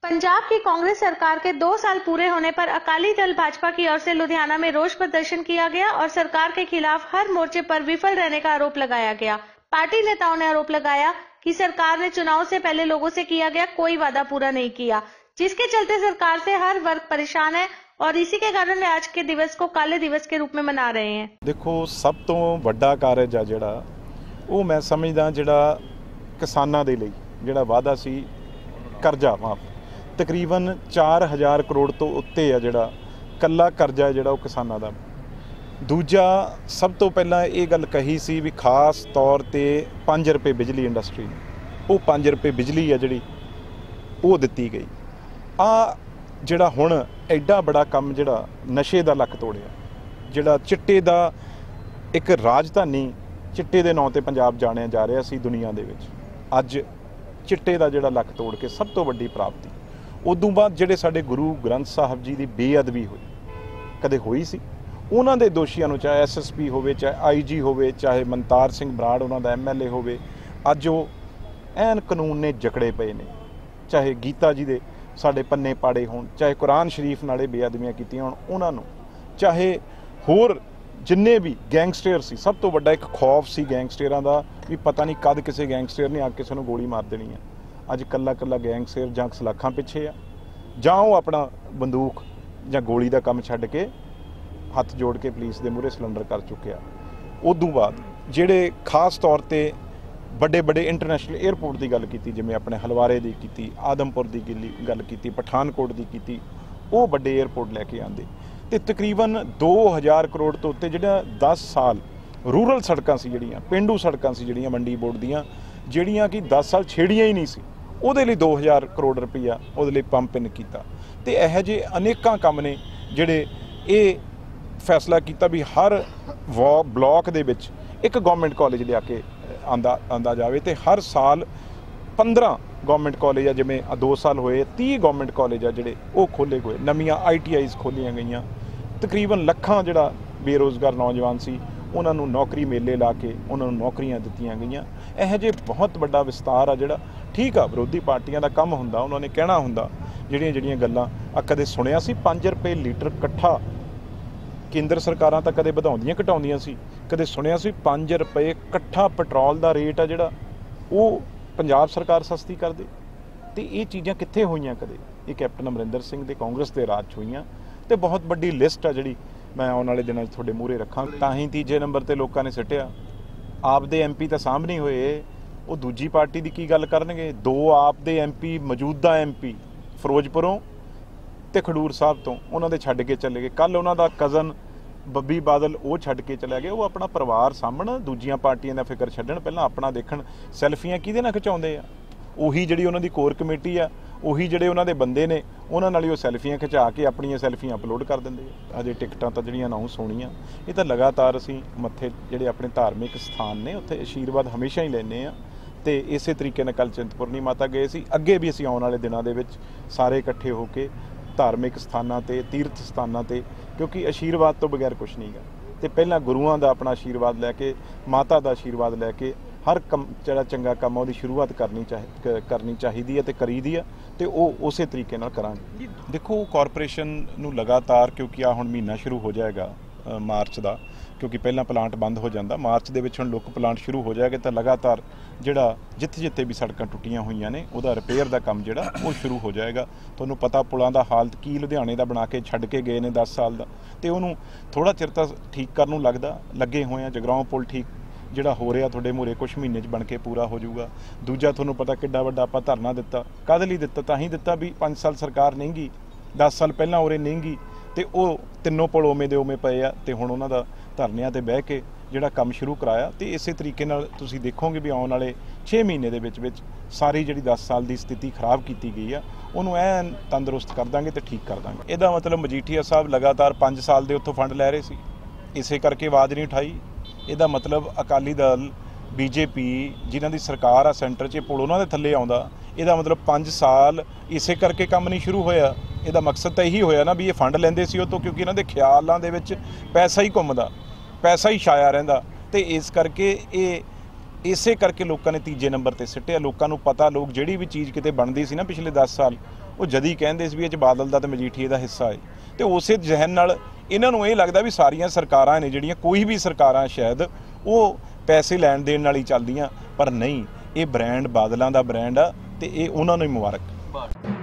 पंजाब की कांग्रेस सरकार के 2 साल पूरे होने पर अकाली दल भाजपा की ओर से लुधियाना में रोष प्रदर्शन किया गया और सरकार के खिलाफ हर मोर्चे पर विफल रहने का आरोप लगाया गया। पार्टी नेताओं ने आरोप लगाया कि सरकार ने चुनाव से पहले लोगों से किया गया कोई वादा पूरा नहीं किया, जिसके चलते सरकार से हर वर्ग परेशान है और इसी के कारण वे आज के दिवस को काले दिवस के रूप में मना रहे हैं। देखो, सब तो वड्डा कारज आ जिहड़ा वो मैं समझदा जिहड़ा किसानां दे लई जिहड़ा वादा सी करजा माफ तकरीबन 4000 करोड़ तो उत्ते आ जिहड़ा कल्ला करजा जिहड़ा वो किसानां दा। दूजा सब तो पहला ये गल कही सी भी खास तौर ते 5 रुपए बिजली इंडस्ट्री वो 5 रुपए बिजली है जिहड़ी वो दित्ती गई। जिहड़ा हुण एडा बड़ा काम जिहड़ा नशे दा लक तोड़िया, जिहड़ा चिट्टे दा एक राजधानी चिट्टे दे नां ते पंजाब जाणिया जा रहा सी दुनिया दे विच, अज चिट्टे दा जिहड़ा लक तोड़ के सब तो वड्डी प्राप्ति। उदों बाद जिहड़े साडे गुरु ग्रंथ साहब जी की बेअदबी हुई कदे हुई सी, उन्हां दे दोषियां नूं चाहे SSP होवे, चाहे IG होवे, चाहे मनतार सिंह बराड़ उन्हां दा MLA होवे, अज वो ऐन कानून ने जकड़े पे ने। चाहे गीता जी दे साडे पन्ने पाड़े होण, चाहे कुरान शरीफ नाले बेअदबियां कीतियां होण उन्हां नूं, चाहे होर जिन्ने भी गैंगस्टर सी, सब तो वड्डा एक खौफ सी गैंगस्टरां दा भी पता नहीं कद किसी गैंगस्टर ने आके किसी नूं गोली मार देनी है। अज कल्ला कल्ला गैंगस्टर जां सलाखां पिछे आ, जां वो अपना बंदूक जां गोली का काम छड्ड के हत्थ जोड़ के पुलिस के मूहरे सलेंडर कर चुकिया। उदों बाद जिहड़े खास तौर पर बड़े बड़े इंटरनेशनल एयरपोर्ट की गल की, जिवें अपने हलवारे की की, आदमपुर की गल की, पठानकोट की की, वो बड़े एयरपोर्ट लैके आंदे ते तकरीबन 2000 करोड़ तो उत्ते जिहड़ा 10 साल रूरल सड़कां सी जिहड़ियां पेंडू सड़कां सी जिहड़ियां मंडी बोर्ड दियां जिहड़ियां कि 10 साल छेड़ियां ही नहीं सी, ਉਹਦੇ ਲਈ 2000 ਕਰੋੜ ਰੁਪਈਆ ਉਹਦੇ ਲਈ ਪੰਪ ਇਨ ਕੀਤਾ। ਤੇ ਇਹੋ ਜਿਹੇ ਅਨੇਕਾਂ ਕੰਮ ਨੇ ਜਿਹੜੇ ਇਹ ਫੈਸਲਾ ਕੀਤਾ ਵੀ ਹਰ ਬਲਾਕ ਦੇ ਵਿੱਚ ਇੱਕ ਗਵਰਨਮੈਂਟ ਕਾਲਜ ਲਿਆ ਕੇ ਆਂਦਾ ਜਾਵੇ ਤੇ ਹਰ ਸਾਲ 15 ਗਵਰਨਮੈਂਟ ਕਾਲਜ ਆ, ਜਿਵੇਂ 2 ਸਾਲ ਹੋਏ 30 ਗਵਰਨਮੈਂਟ ਕਾਲਜ ਆ ਜਿਹੜੇ ਉਹ ਖੋਲ੍ਹੇ ਗਏ, ਨਵੀਆਂ ITIs ਖੋਲ੍ਹੀਆਂ ਗਈਆਂ। ਤਕਰੀਬਨ ਲੱਖਾਂ ਜਿਹੜਾ ਬੇਰੁਜ਼ਗਾਰ ਨੌਜਵਾਨ ਸੀ ਉਹਨਾਂ ਨੂੰ ਨੌਕਰੀ ਮੇਲੇ ਲਾ ਕੇ ਉਹਨਾਂ ਨੂੰ ਨੌਕਰੀਆਂ ਦਿੱਤੀਆਂ ਗਈਆਂ। ਇਹੋ ਜਿਹੇ ਬਹੁਤ ਵੱਡਾ ਵਿਸਤਾਰ ਆ ਜਿਹੜਾ ठीक आ विरोधी पार्टियां का काम हुंदा, उन्होंने कहना हुंदा ਜਿਹੜੀਆਂ ਗੱਲਾਂ आ कदे सुनिया सी 5 रुपए लीटर कट्ठा केंद्र सरकारां तां कदे वधाउंदियां घटाउंदियां सी, कदे सुनिया सी 5 रुपए कट्ठा पेट्रोल का रेट आ जिहड़ा वो पंजाब सरकार सस्ती कर दे। ते ये चीज़ां कित्थे होईयां कदे? ये कैप्टन अमरिंदर सिंह दे कांग्रेस के राज च होईयां ते बहुत वड्डी लिस्ट आ जिहड़ी मैं आउण वाले दिनां 'च तुहाडे मूहरे रखां। तां ही तीजे नंबर ते लोकां ने सिटिया, आप दे MP तां सामने होए, वो दूजी पार्टी की की गल करनगे। 2 आप दे MP मौजूदा MP फिरोजपुरों ते खडूर साहब तो उन्होंने छड्ड के चले गए। कल उन्हों का कज़न बब्बी बादल वो छड्ड के चले गए। वो अपना परिवार सामण, दूजियां पार्टियां का फिक्र छड्डण, पहलां अपना देखण। सैल्फियां किहदे नाल खिचाउंदे आ? उही जिहड़ी उन्हां दी कोर कमेटी आ, उही जिहड़े उन्हां दे बंदे ने, उन्हां नाल ही वो सैल्फियां खिचा के अपनियां सैल्फियां अपलोड कर दिंदे आ। अजे टिकटां तां जिहड़ियां अनाउंस होणीਆਂ, ये तां लगातार असीं मत्थे जिहड़े अपने धार्मिक स्थान ने उत्थे आशीर्वाद हमेशा ही लैंदे आ। तो इस तरीके ने कल चिंतपुरनी माता गए सी, अगे भी असीं आउण वाले दिनां दे विच सारे इकट्ठे होकर धार्मिक स्थानां ते तीर्थ स्थानां ते, क्योंकि आशीर्वाद तो बगैर कुछ नहीं गा। तो पहला गुरुआं दा अपना आशीर्वाद लैके, माता दा आशीर्वाद लैके हर कम जिहड़ा चंगा काम उहदी शुरुआत करनी चाहिदी है ते करी दी है, तो वो उस तरीके नाल करांगे। देखो, कॉरपोरेशन नूं लगातार, क्योंकि आ हुण महीना शुरू हो जाएगा मार्च का, क्योंकि पहला प्लांट बंद हो जाता, मार्च के हुण लुक प्लांट शुरू हो जाएगा, तो लगातार जिहड़ा जिथे जिथे भी सड़कां टुटियां हुई ने उहदा रिपेयर का काम जिहड़ा वो शुरू हो जाएगा। तुहानूं पता पुलों का हालत की लुधियाने का बना के छड्ड के गए ने 10 साल का, तो उन्होंने थोड़ा चिर तो ठीक करन नूं लगदा लगे हुए हैं। जगराओं पुल ठीक जिहड़ा हो रहा तुहाडे मूहरे कुछ महीने बन के पूरा हो जाऊगा। दूजा तुहानूं पता किड्डा वड्डा आपां धरना दिता, कद लई दिता? तां ही दिता भी 5 साल सरकार नहीं गी, 10 साल पहलां उरे नहीं गी, तो वो तीनों पुल उवें दे उवें पए आ। तो हुण उन्हां दा धरनिਆਂ ते बह के जिहड़ा काम शुरू कराया, तो इस तरीके नाल तुसीं देखोगे भी आउण वाले 6 महीने दे विच सारी जिहड़ी 10 साल की स्थिति खराब की गई आ उहनूं ऐन तंदुरुस्त कर दांगे तो ठीक कर दांगे। इहदा मतलब मजीठीआ साहब लगातार 5 साल दे उत्थों फंड लै रहे सी, इसे करके आवाज़ नहीं उठाई। इहदा मतलब अकाली दल BJP जिन्हां दी सरकार आ सेंटर 'च, पुल उन्हां दे थल्ले आउंदा, इहदा मतलब 5 साल इसे करके काम नहीं शुरू होया। इहदा मकसद तो यही होया ना भी ये फंड लैंदे सी उह तों, क्योंकि इन्हां दे ख्यालां दे विच पैसा ही घुमदा, पैसा ही छाया रहिंदा, ते इस करके ये इसे करके लोगों ने तीजे नंबर पर सिटिया। लोगों को पता, लोग जिहड़ी भी चीज़ किते बनदी सी ना पिछले 10 साल ਉਹ ਜਦੀ ਕਹਿੰਦੇ ਸੀ ਵੀ ਇਹ 'ਚ ਬਾਦਲ ਦਾ ਤੇ ਮਜੀਠੀਏ ਦਾ ਹਿੱਸਾ ਹੈ, ਤੇ ਉਸੇ ਜ਼ਹਿਨ ਨਾਲ ਇਹਨਾਂ ਨੂੰ ਇਹ ਲੱਗਦਾ ਵੀ ਸਾਰੀਆਂ ਸਰਕਾਰਾਂ ਨੇ ਜਿਹੜੀਆਂ, ਕੋਈ ਵੀ ਸਰਕਾਰਾਂ ਸ਼ਾਇਦ ਉਹ ਪੈਸੇ ਲੈਣ ਦੇਣ ਨਾਲ ਹੀ ਚੱਲਦੀਆਂ, ਪਰ ਨਹੀਂ, ਇਹ ਬ੍ਰਾਂਡ ਬਾਦਲਾਂ ਦਾ ਬ੍ਰਾਂਡ ਆ ਤੇ ਇਹ ਉਹਨਾਂ ਨੂੰ ਹੀ ਮੁਬਾਰਕ।